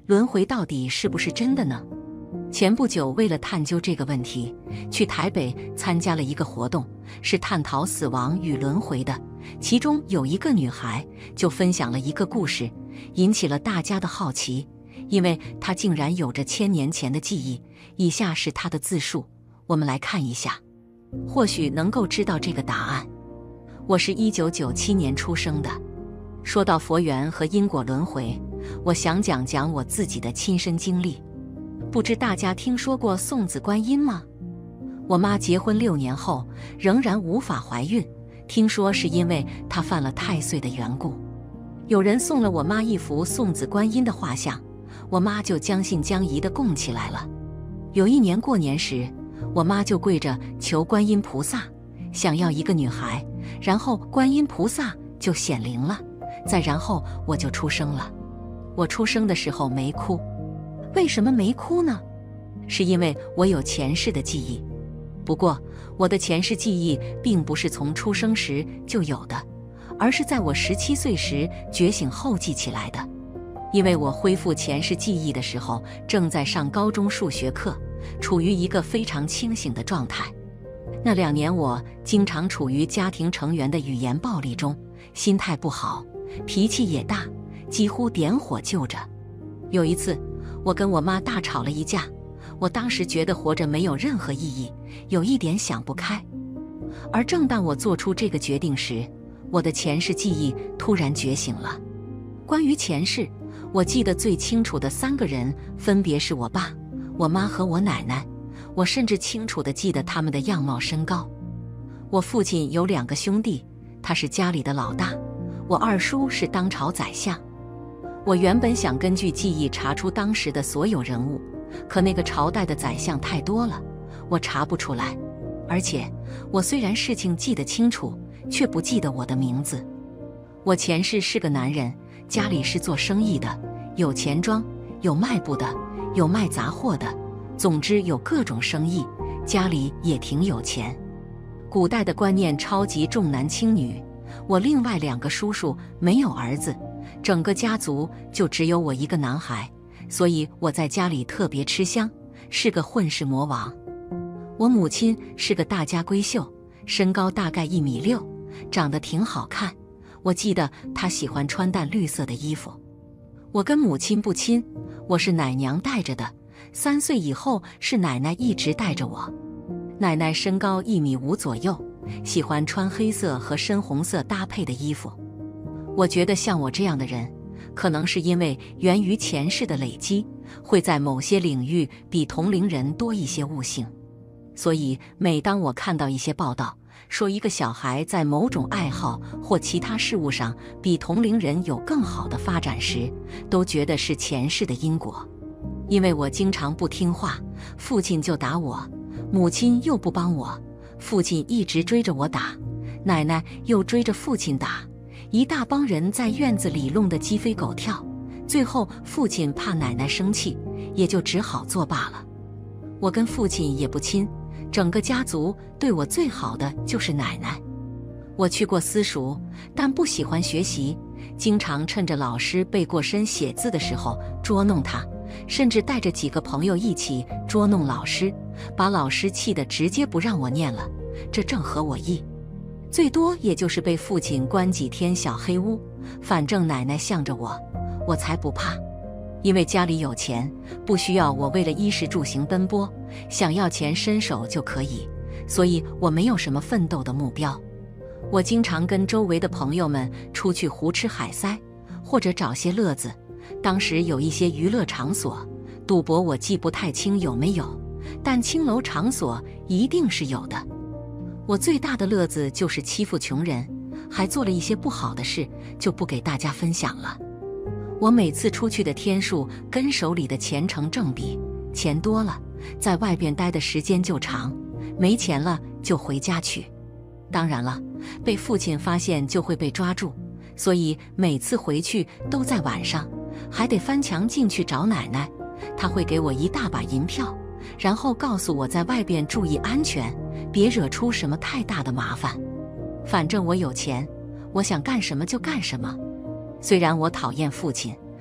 轮回到底是不是真的呢？前不久，为了探究这个问题，去台北参加了一个活动，是探讨死亡与轮回的。其中有一个女孩就分享了一个故事，引起了大家的好奇，因为她竟然有着1000年前的记忆。以下是她的自述，我们来看一下，或许能够知道这个答案。我是1997年出生的。说到佛缘和因果轮回，我想讲讲我自己的亲身经历。不知大家听说过送子观音吗？我妈结婚6年后仍然无法怀孕，听说是因为她犯了太岁的缘故。有人送了我妈一幅送子观音的画像，我妈就将信将疑地供起来了。有一年过年时，我妈就跪着求观音菩萨，想要一个女孩，然后观音菩萨就显灵了，再然后我就出生了。我出生的时候没哭。为什么没哭呢？是因为我有前世的记忆。不过，我的前世记忆并不是从出生时就有的，而是在我17岁时觉醒后记起来的。因为我恢复前世记忆的时候，正在上高中数学课，处于一个非常清醒的状态。那2年，我经常处于家庭成员的语言暴力中，心态不好，脾气也大，几乎点火就着。有一次，我跟我妈大吵了一架，我当时觉得活着没有任何意义，有一点想不开。而正当我做出这个决定时，我的前世记忆突然觉醒了。关于前世，我记得最清楚的3个人分别是我爸、我妈和我奶奶，我甚至清楚地记得他们的样貌身高。我父亲有2个兄弟，他是家里的老大，我二叔是当朝宰相。我原本想根据记忆查出当时的所有人物，可那个朝代的宰相太多了，我查不出来。而且，我虽然事情记得清楚，却不记得我的名字。我前世是个男人，家里是做生意的，有钱庄，有卖布的，有卖杂货的，总之有各种生意，家里也挺有钱。古代的观念超级重男轻女，我另外2个叔叔没有儿子，整个家族就只有我一个男孩，所以我在家里特别吃香，是个混世魔王。我母亲是个大家闺秀，身高大概1.6米，长得挺好看。我记得她喜欢穿淡绿色的衣服。我跟母亲不亲，我是奶娘带着的，3岁以后是奶奶一直带着我。奶奶身高1.5米左右，喜欢穿黑色和深红色搭配的衣服。我觉得像我这样的人，可能是因为源于前世的累积，会在某些领域比同龄人多一些悟性。所以每当我看到一些报道，说一个小孩在某种爱好或其他事物上比同龄人有更好的发展时，都觉得是前世的因果。因为我经常不听话，父亲就打我，母亲又不帮我，父亲一直追着我打，奶奶又追着父亲打，一大帮人在院子里弄得鸡飞狗跳。最后父亲怕奶奶生气，也就只好作罢了。我跟父亲也不亲，整个家族对我最好的就是奶奶。我去过私塾，但不喜欢学习，经常趁着老师背过身写字的时候捉弄他，甚至带着几个朋友一起捉弄老师，把老师气得直接不让我念了，这正合我意。最多也就是被父亲关几天小黑屋，反正奶奶向着我，我才不怕。因为家里有钱，不需要我为了衣食住行奔波，想要钱伸手就可以，所以我没有什么奋斗的目标。我经常跟周围的朋友们出去胡吃海塞，或者找些乐子。当时有一些娱乐场所，赌博我记不太清有没有，但青楼场所一定是有的。我最大的乐子就是欺负穷人，还做了一些不好的事，就不给大家分享了。我每次出去的天数跟手里的钱成正比，钱多了，在外边待的时间就长，没钱了就回家去。当然了，被父亲发现就会被抓住，所以每次回去都在晚上，还得翻墙进去找奶奶，她会给我一大把银票，然后告诉我在外边注意安全，别惹出什么太大的麻烦。反正我有钱，我想干什么就干什么。虽然我讨厌父亲，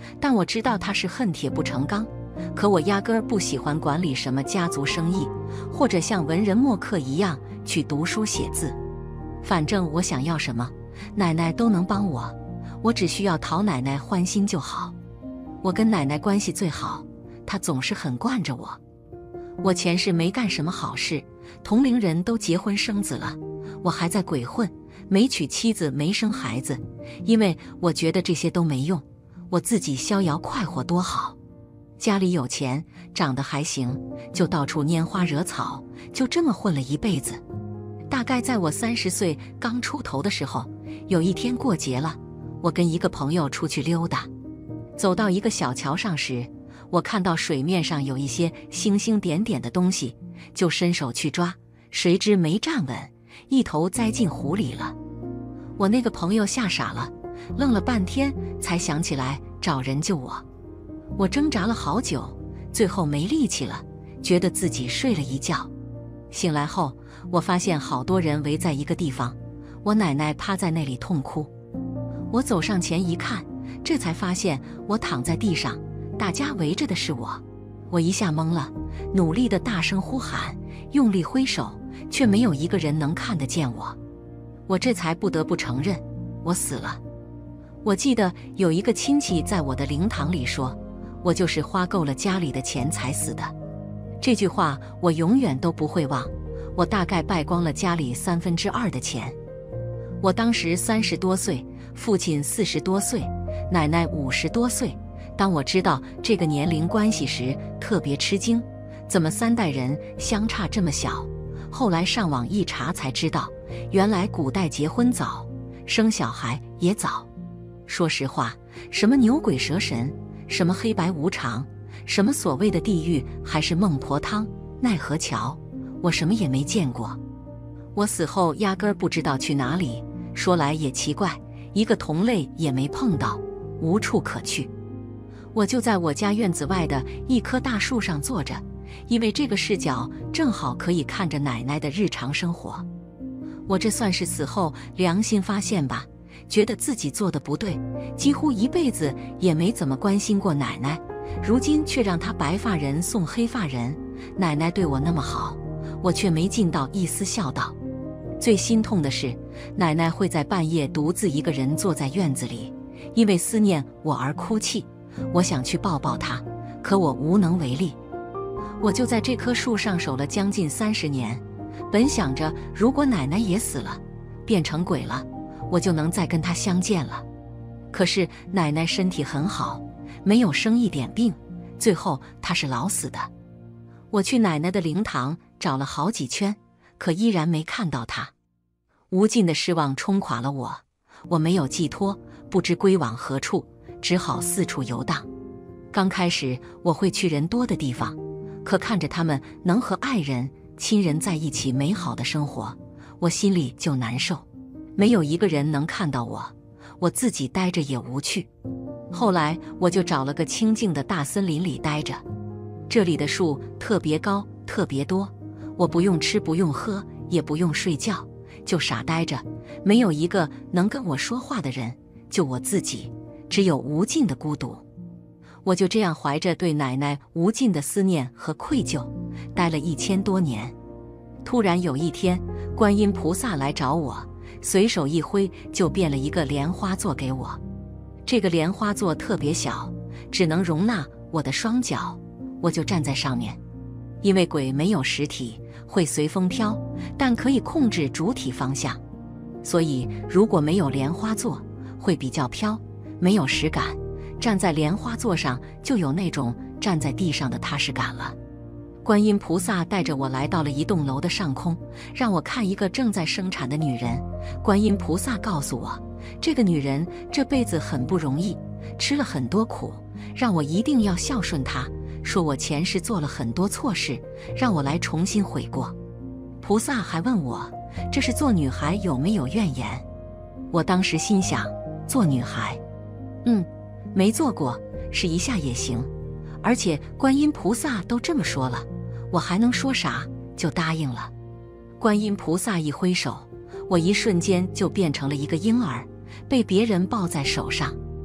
但我知道他是恨铁不成钢。可我压根儿不喜欢管理什么家族生意，或者像文人墨客一样去读书写字。反正我想要什么，奶奶都能帮我，我只需要讨奶奶欢心就好。我跟奶奶关系最好，她总是很惯着我。我前世没干什么好事，同龄人都结婚生子了，我还在鬼混，没娶妻子，没生孩子，因为我觉得这些都没用，我自己逍遥快活多好。家里有钱，长得还行，就到处拈花惹草，就这么混了一辈子。大概在我30岁刚出头的时候，有一天过节了，我跟一个朋友出去溜达，走到一个小桥上时，我看到水面上有一些星星点点的东西，就伸手去抓，谁知没站稳，一头栽进湖里了。我那个朋友吓傻了，愣了半天才想起来找人救我。我挣扎了好久，最后没力气了，觉得自己睡了一觉。醒来后，我发现好多人围在一个地方，我奶奶趴在那里痛哭。我走上前一看，这才发现我躺在地上，大家围着的是我。我一下懵了，努力地大声呼喊，用力挥手，却没有一个人能看得见我。我这才不得不承认，我死了。我记得有一个亲戚在我的灵堂里说，我就是花够了家里的钱才死的。这句话我永远都不会忘，我大概败光了家里2/3的钱。我当时30多岁，父亲40多岁，奶奶50多岁。当我知道这个年龄关系时，特别吃惊，怎么3代人相差这么小？后来上网一查才知道，原来古代结婚早，生小孩也早。说实话，什么牛鬼蛇神，什么黑白无常，什么所谓的地狱还是孟婆汤、奈何桥，我什么也没见过。我死后压根儿不知道去哪里，说来也奇怪，一个同类也没碰到，无处可去。我就在我家院子外的一棵大树上坐着，因为这个视角正好可以看着奶奶的日常生活。我这算是死后良心发现吧，觉得自己做的不对，几乎一辈子也没怎么关心过奶奶，如今却让她白发人送黑发人，奶奶对我那么好，我却没尽到一丝孝道。最心痛的是，奶奶会在半夜独自一个人坐在院子里，因为思念我而哭泣。我想去抱抱她，可我无能为力。我就在这棵树上守了将近30年，本想着如果奶奶也死了，变成鬼了，我就能再跟她相见了。可是奶奶身体很好，没有生一点病，最后她是老死的。我去奶奶的灵堂找了好几圈，可依然没看到她。无尽的失望冲垮了我，我没有寄托，不知归往何处，只好四处游荡。刚开始我会去人多的地方，可看着他们能和爱人、亲人在一起美好的生活，我心里就难受。没有一个人能看到我，我自己待着也无趣。后来我就找了个清静的大森林里待着，这里的树特别高，特别多，我不用吃，不用喝，也不用睡觉，就傻待着，没有一个能跟我说话的人，就我自己，只有无尽的孤独。我就这样怀着对奶奶无尽的思念和愧疚，待了1000多年。突然有一天，观音菩萨来找我，随手一挥就变了一个莲花座给我。这个莲花座特别小，只能容纳我的双脚，我就站在上面。因为鬼没有实体，会随风飘，但可以控制主体方向，所以如果没有莲花座，会比较飘，没有实感。站在莲花座上就有那种站在地上的踏实感了。观音菩萨带着我来到了一栋楼的上空，让我看一个正在生产的女人。观音菩萨告诉我，这个女人这辈子很不容易，吃了很多苦，让我一定要孝顺她，说我前世做了很多错事，让我来重新悔过。菩萨还问我，这是做女孩有没有怨言？我当时心想，做女孩，没做过，试一下也行。而且观音菩萨都这么说了，我还能说啥？就答应了。观音菩萨一挥手，我一瞬间就变成了一个婴儿，被别人抱在手上。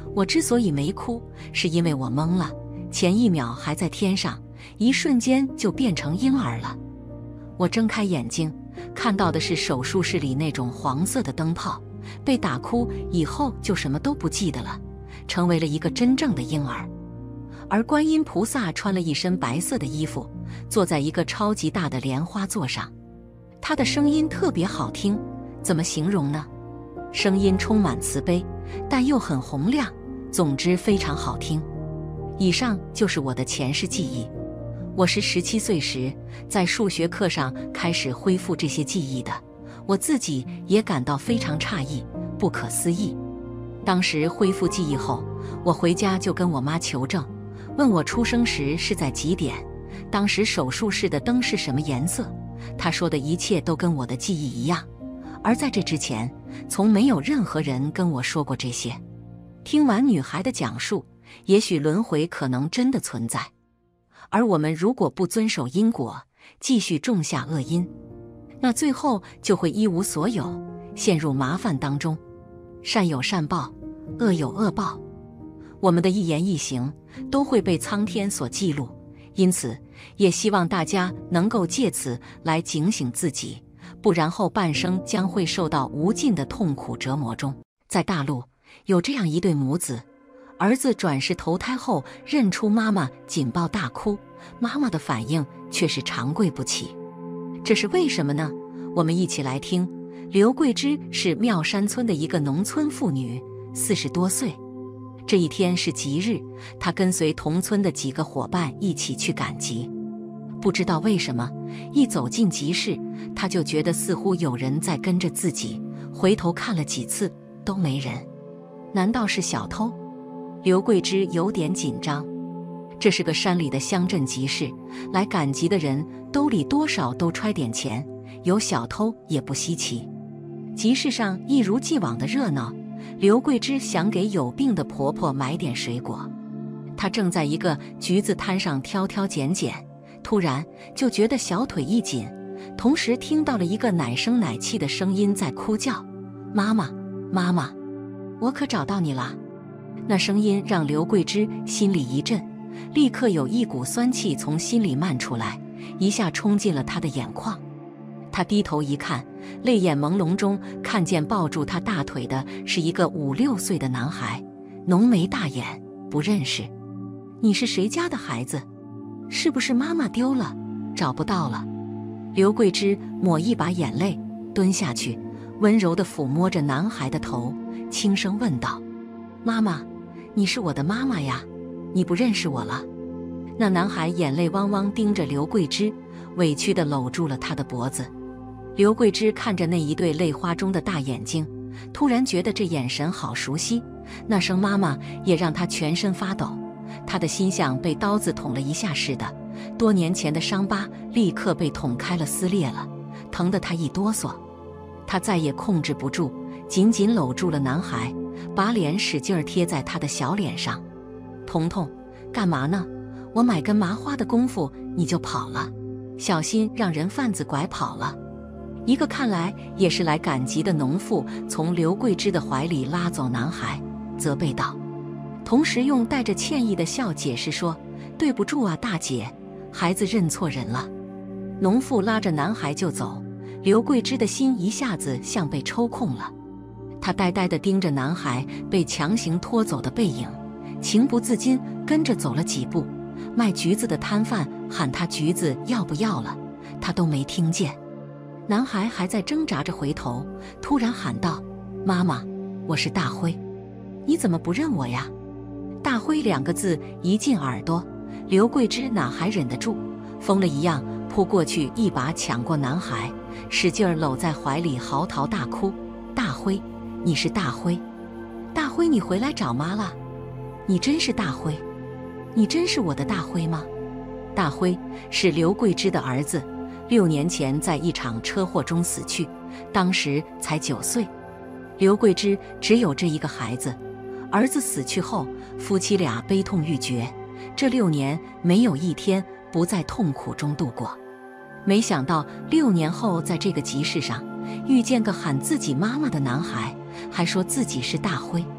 我之所以没哭，是因为我懵了，前一秒还在天上，一瞬间就变成婴儿了。我睁开眼睛，看到的是手术室里那种黄色的灯泡。被打哭以后就什么都不记得了，成为了一个真正的婴儿。而观音菩萨穿了一身白色的衣服，坐在一个超级大的莲花座上。他的声音特别好听，怎么形容呢？声音充满慈悲，但又很洪亮，总之非常好听。以上就是我的前世记忆。我是17岁时在数学课上开始恢复这些记忆的，我自己也感到非常诧异，不可思议。当时恢复记忆后，我回家就跟我妈求证，问我出生时是在几点，当时手术室的灯是什么颜色。她说的一切都跟我的记忆一样，而在这之前，从没有任何人跟我说过这些。听完女孩的讲述，也许轮回可能真的存在，而我们如果不遵守因果，继续种下恶因，那最后就会一无所有，陷入麻烦当中。善有善报，恶有恶报，我们的一言一行都会被苍天所记录，因此也希望大家能够借此来警醒自己，不然后半生将会受到无尽的痛苦折磨中。在大陆有这样一对母子，儿子转世投胎后认出妈妈，紧抱大哭，妈妈的反应却是长跪不起。这是为什么呢？我们一起来听。刘桂芝是妙山村的一个农村妇女，40多岁。这一天是吉日，她跟随同村的几个伙伴一起去赶集。不知道为什么，一走进集市，她就觉得似乎有人在跟着自己，回头看了几次都没人。难道是小偷？刘桂芝有点紧张。这是个山里的乡镇集市，来赶集的人兜里多少都揣点钱，有小偷也不稀奇。集市上一如既往的热闹，刘桂芝想给有病的婆婆买点水果。她正在一个橘子摊上挑挑拣拣，突然就觉得小腿一紧，同时听到了一个奶声奶气的声音在哭叫：“妈妈，妈妈，我可找到你了！”那声音让刘桂芝心里一震，立刻有一股酸气从心里漫出来，一下冲进了她的眼眶。她低头一看，泪眼朦胧中看见抱住她大腿的是一个5、6岁的男孩，浓眉大眼，不认识。你是谁家的孩子？是不是妈妈丢了，找不到了？刘桂芝抹一把眼泪，蹲下去，温柔地抚摸着男孩的头，轻声问道：“妈妈，你是我的妈妈呀，你不认识我了？”那男孩眼泪汪汪盯着刘桂芝，委屈地搂住了她的脖子。刘桂芝看着那一对泪花中的大眼睛，突然觉得这眼神好熟悉，那声妈妈也让她全身发抖。她的心像被刀子捅了一下似的，多年前的伤疤立刻被捅开了，撕裂了，疼得她一哆嗦。她再也控制不住，紧紧搂住了男孩，把脸使劲贴在他的小脸上。彤彤，干嘛呢？我买根麻花的功夫你就跑了，小心让人贩子拐跑了。一个看来也是来赶集的农妇从刘桂芝的怀里拉走男孩，责备道，同时用带着歉意的笑解释说：“对不住啊，大姐，孩子认错人了。”农妇拉着男孩就走，刘桂芝的心一下子像被抽空了。她呆呆地盯着男孩被强行拖走的背影，情不自禁跟着走了几步。卖橘子的摊贩喊他橘子要不要了，他都没听见。男孩还在挣扎着回头，突然喊道：“妈妈，我是大辉，你怎么不认我呀？”大辉2个字一进耳朵，刘桂芝哪还忍得住，疯了一样扑过去，一把抢过男孩，使劲搂在怀里，嚎啕大哭：“大辉，你是大辉，大辉，你回来找妈了？你真是大辉，你真是我的大辉吗？”大辉是刘桂芝的儿子，6年前在一场车祸中死去，当时才9岁。刘桂芝只有这一个孩子，儿子死去后，夫妻俩悲痛欲绝，这6年没有一天不在痛苦中度过。没想到6年后，在这个集市上遇见个喊自己妈妈的男孩，还说自己是大辉。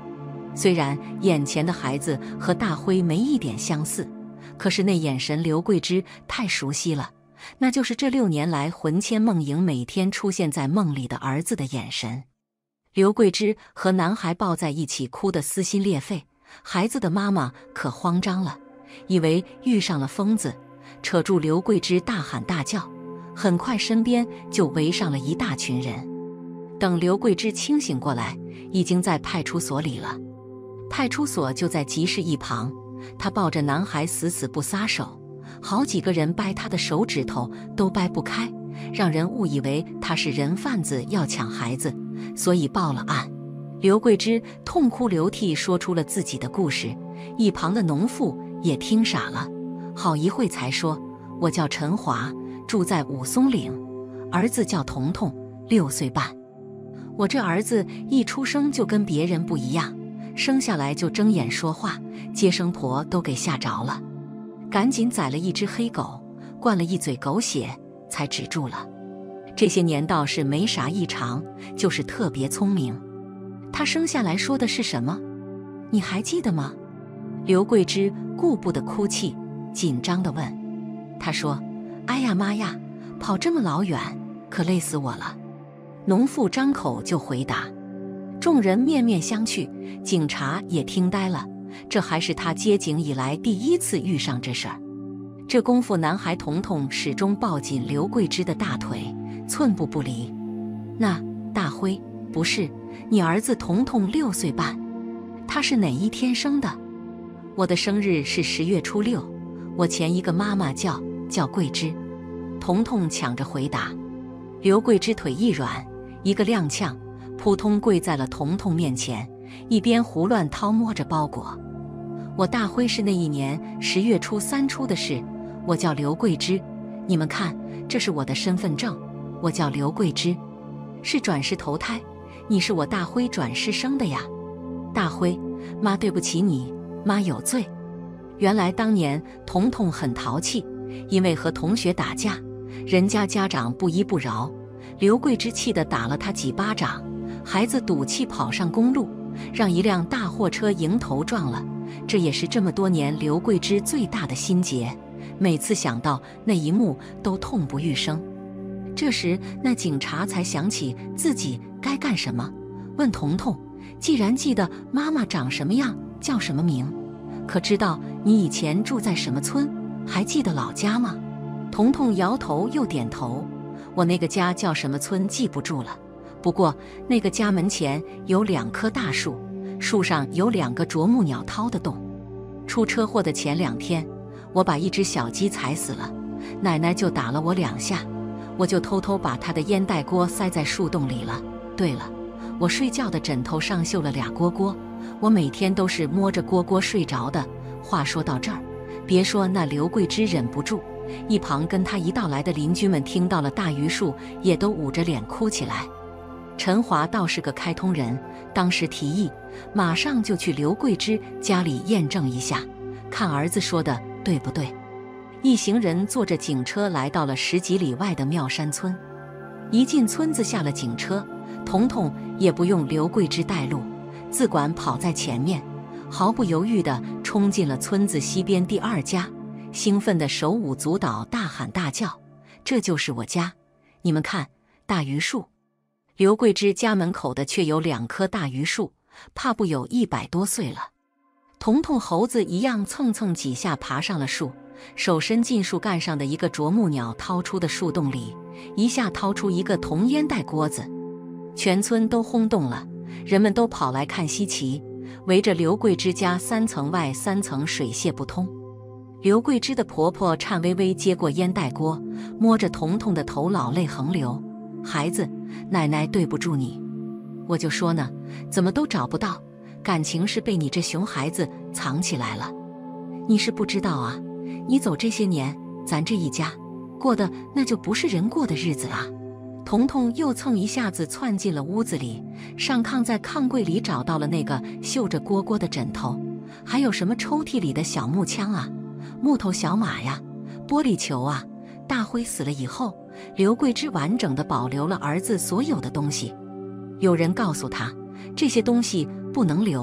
虽然眼前的孩子和大辉没一点相似，可是那眼神刘桂枝太熟悉了，那就是这6年来魂牵梦萦每天出现在梦里的儿子的眼神。刘桂枝和男孩抱在一起哭得撕心裂肺，孩子的妈妈可慌张了，以为遇上了疯子，扯住刘桂枝大喊大叫，很快身边就围上了一大群人。等刘桂枝清醒过来，已经在派出所里了。派出所就在集市一旁，他抱着男孩死死不撒手，好几个人掰他的手指头都掰不开，让人误以为他是人贩子要抢孩子，所以报了案。刘桂枝痛哭流涕说出了自己的故事，一旁的农妇也听傻了，好一会才说：“我叫陈华，住在武松岭，儿子叫彤彤，6岁半。我这儿子一出生就跟别人不一样，生下来就睁眼说话，接生婆都给吓着了，赶紧宰了一只黑狗，灌了一嘴狗血，才止住了。这些年倒是没啥异常，就是特别聪明。他生下来说的是什么？你还记得吗？”刘桂枝顾不得哭泣，紧张地问。他说：“哎呀妈呀，跑这么老远，可累死我了。”农妇张口就回答。众人面面相觑，警察也听呆了，这还是他接警以来第一次遇上这事儿。这功夫，男孩彤彤始终抱紧刘桂枝的大腿，寸步不离。那大辉，不是，你儿子彤彤6岁半，他是哪一天生的？我的生日是10月初6，我前一个妈妈叫桂枝。彤彤抢着回答。刘桂枝腿一软，一个踉跄，扑通跪在了彤彤面前，一边胡乱掏摸着包裹。我大辉是那一年10月初3出的事，我叫刘桂枝，你们看，这是我的身份证，我叫刘桂枝，是转世投胎，你是我大辉转世生的呀。大辉，妈对不起你，妈有罪。原来当年彤彤很淘气，因为和同学打架，人家家长不依不饶，刘桂枝气得打了他几巴掌，孩子赌气跑上公路，让一辆大货车迎头撞了，这也是这么多年刘桂枝最大的心结，每次想到那一幕都痛不欲生。这时那警察才想起自己该干什么，问彤彤：“既然记得妈妈长什么样，叫什么名，可知道你以前住在什么村，还记得老家吗？”彤彤摇头又点头：“我那个家叫什么村记不住了，不过那个家门前有2棵大树，树上有2个啄木鸟掏的洞。出车祸的前2天，我把一只小鸡踩死了，奶奶就打了我2下，我就偷偷把她的烟袋锅塞在树洞里了。对了，我睡觉的枕头上绣了2蝈蝈，我每天都是摸着蝈蝈睡着的。”话说到这儿，别说那刘桂枝忍不住，一旁跟他一道来的邻居们听到了大榆树，也都捂着脸哭起来。陈华倒是个开通人，当时提议马上就去刘桂枝家里验证一下，看儿子说的对不对。一行人坐着警车来到了10几里外的妙山村。一进村子，下了警车，彤彤也不用刘桂枝带路，自管跑在前面，毫不犹豫地冲进了村子西边第2家，兴奋地手舞足蹈，大喊大叫：“这就是我家！你们看，大榆树！”刘桂枝家门口的却有2棵大榆树，怕不有100多岁了。彤彤猴子一样蹭蹭几下爬上了树，手伸进树干上的一个啄木鸟掏出的树洞里，一下掏出一个铜烟袋锅子，全村都轰动了，人们都跑来看稀奇，围着刘桂枝家3层外3层水泄不通。刘桂枝的婆婆颤巍巍接过烟袋锅，摸着彤彤的头，老泪横流：“孩子，奶奶对不住你，我就说呢，怎么都找不到，感情是被你这熊孩子藏起来了。你是不知道啊，你走这些年，咱这一家过的那就不是人过的日子了。”彤彤又蹭一下子窜进了屋子里，上炕，在炕柜里找到了那个绣着蝈蝈的枕头，还有什么抽屉里的小木枪啊，木头小马呀，玻璃球啊。大辉死了以后，刘桂枝完整地保留了儿子所有的东西。有人告诉他，这些东西不能留，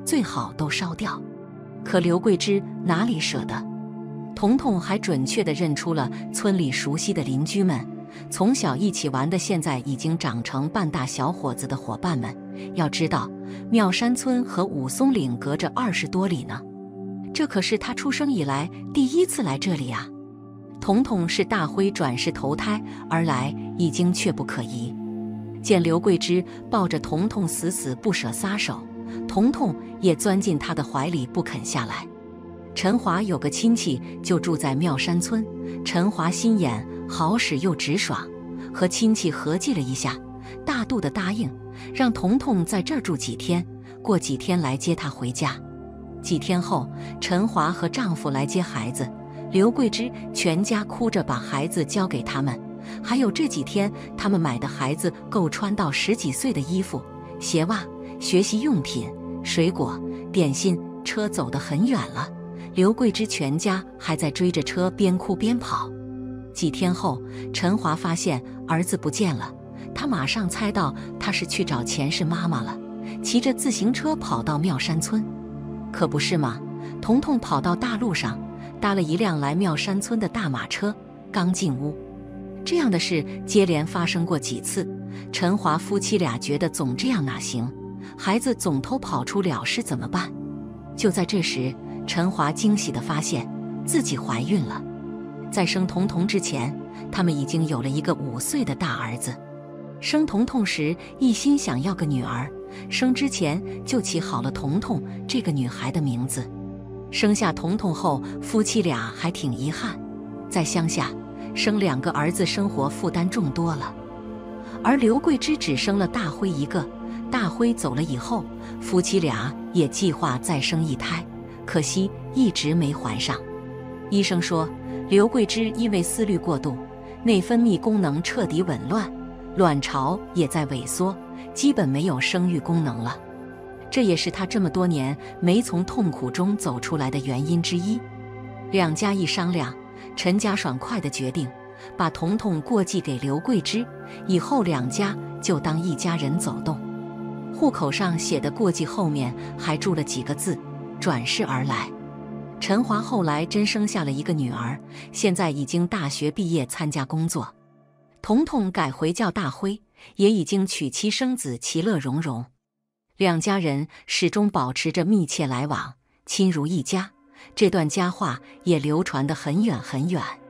最好都烧掉。可刘桂枝哪里舍得？彤彤还准确地认出了村里熟悉的邻居们，从小一起玩的，现在已经长成半大小伙子的伙伴们。要知道，妙山村和武松岭隔着20多里呢，这可是他出生以来第一次来这里啊！彤彤是大辉转世投胎而来，已经却不可疑。见刘桂枝抱着彤彤死死不舍撒手，彤彤也钻进他的怀里不肯下来。陈华有个亲戚就住在妙山村，陈华心眼好使又直爽，和亲戚合计了一下，大度的答应让彤彤在这儿住几天，过几天来接她回家。几天后，陈华和丈夫来接孩子，刘桂枝全家哭着把孩子交给他们，还有这几天他们买的孩子够穿到10几岁的衣服、鞋袜、学习用品、水果、点心。车走得很远了，刘桂枝全家还在追着车边哭边跑。几天后，陈华发现儿子不见了，他马上猜到他是去找前世妈妈了，骑着自行车跑到妙山村。可不是嘛，彤彤跑到大路上，搭了一辆来妙山村的大马车，刚进屋，这样的事接连发生过几次。陈华夫妻俩觉得总这样哪行，孩子总偷跑出了事怎么办？就在这时，陈华惊喜地发现自己怀孕了。在生彤彤之前，他们已经有了一个5岁的大儿子。生彤彤时一心想要个女儿，生之前就起好了彤彤这个女孩的名字。生下彤彤后，夫妻俩还挺遗憾，在乡下生2个儿子，生活负担重多了。而刘桂枝只生了大辉一个，大辉走了以后，夫妻俩也计划再生1胎，可惜一直没怀上。医生说，刘桂枝因为思虑过度，内分泌功能彻底紊乱，卵巢也在萎缩，基本没有生育功能了。这也是她这么多年没从痛苦中走出来的原因之一。两家一商量，陈家爽快地决定把彤彤过继给刘桂枝，以后2家就当一家人走动。户口上写的过继后面还注了几个字：转世而来。陈华后来真生下了一个女儿，现在已经大学毕业参加工作。彤彤改回叫大辉，也已经娶妻生子，其乐融融。2家人始终保持着密切来往，亲如一家，这段佳话也流传得很远很远。